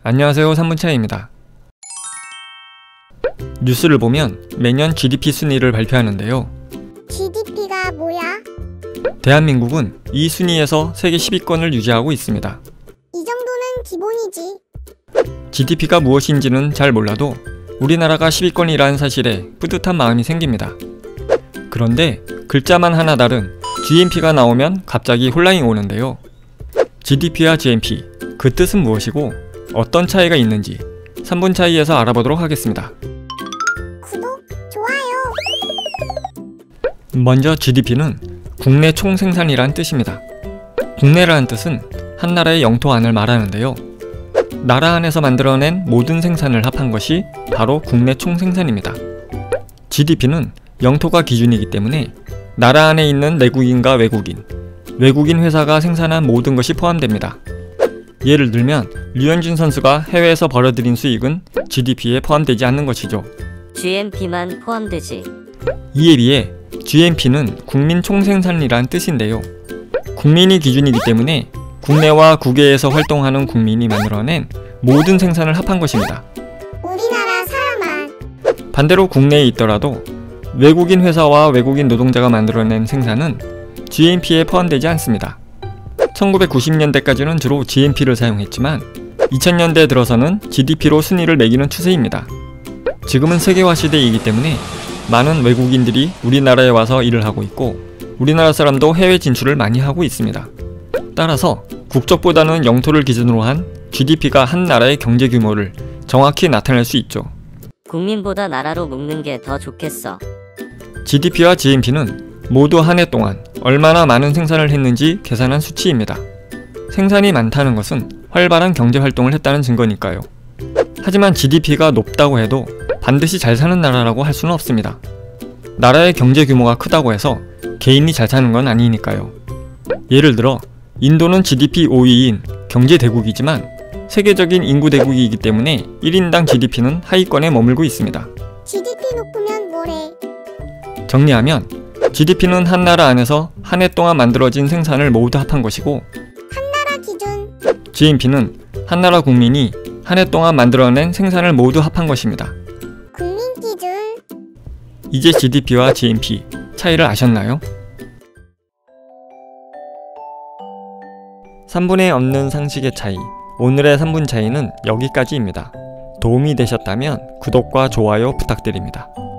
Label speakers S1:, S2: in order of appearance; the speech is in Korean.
S1: 안녕하세요, 삼분차이입니다. 뉴스를 보면 매년 GDP 순위를 발표하는데요.
S2: GDP가 뭐야?
S1: 대한민국은 이 순위에서 세계 10위권을 유지하고 있습니다.
S2: 이 정도는 기본이지.
S1: GDP가 무엇인지는 잘 몰라도 우리나라가 10위권이라는 사실에 뿌듯한 마음이 생깁니다. 그런데 글자만 하나 다른 GNP가 나오면 갑자기 혼란이 오는데요. GDP와 GNP, 그 뜻은 무엇이고 어떤 차이가 있는지 3분 차이에서 알아보도록 하겠습니다.
S2: 구독, 좋아요.
S1: 먼저 GDP는 국내 총생산이란 뜻입니다. 국내라는 뜻은 한 나라의 영토 안을 말하는데요. 나라 안에서 만들어낸 모든 생산을 합한 것이 바로 국내 총생산입니다. GDP는 영토가 기준이기 때문에 나라 안에 있는 내국인과 외국인 회사가 생산한 모든 것이 포함됩니다. 예를 들면 류현진 선수가 해외에서 벌어들인 수익은 GDP에 포함되지 않는 것이죠.
S3: GNP만 포함되지.
S1: 이에 비해 GNP는 국민 총생산이란 뜻인데요. 국민이 기준이기 때문에 국내와 국외에서 활동하는 국민이 만들어낸 모든 생산을 합한 것입니다.
S2: 우리나라 사람만.
S1: 반대로 국내에 있더라도 외국인 회사와 외국인 노동자가 만들어낸 생산은 GNP에 포함되지 않습니다. 1990년대까지는 주로 GNP를 사용했지만 2000년대 들어서는 GDP로 순위를 매기는 추세입니다. 지금은 세계화 시대이기 때문에 많은 외국인들이 우리나라에 와서 일을 하고 있고 우리나라 사람도 해외 진출을 많이 하고 있습니다. 따라서 국적보다는 영토를 기준으로 한 GDP가 한 나라의 경제 규모를 정확히 나타낼 수 있죠.
S3: 국민보다 나라로 묶는 게 더 좋겠어.
S1: GDP와 GNP는 모두 한 해 동안 얼마나 많은 생산을 했는지 계산한 수치입니다. 생산이 많다는 것은 활발한 경제활동을 했다는 증거니까요. 하지만 GDP가 높다고 해도 반드시 잘 사는 나라라고 할 수는 없습니다. 나라의 경제 규모가 크다고 해서 개인이 잘 사는 건 아니니까요. 예를 들어 인도는 GDP 5위인 경제대국이지만 세계적인 인구대국이기 때문에 1인당 GDP는 하위권에 머물고 있습니다.
S2: GDP 높으면 뭐래?
S1: 정리하면 GDP는 한 나라 안에서 한 해 동안 만들어진 생산을 모두 합한 것이고
S2: 나라 기준.
S1: GNP는 한 나라 국민이 한 해 동안 만들어낸 생산을 모두 합한 것입니다.
S2: 국민 기준.
S1: 이제 GDP와 GNP 차이를 아셨나요? 3분에 없는 상식의 차이, 오늘의 3분 차이는 여기까지입니다. 도움이 되셨다면 구독과 좋아요 부탁드립니다.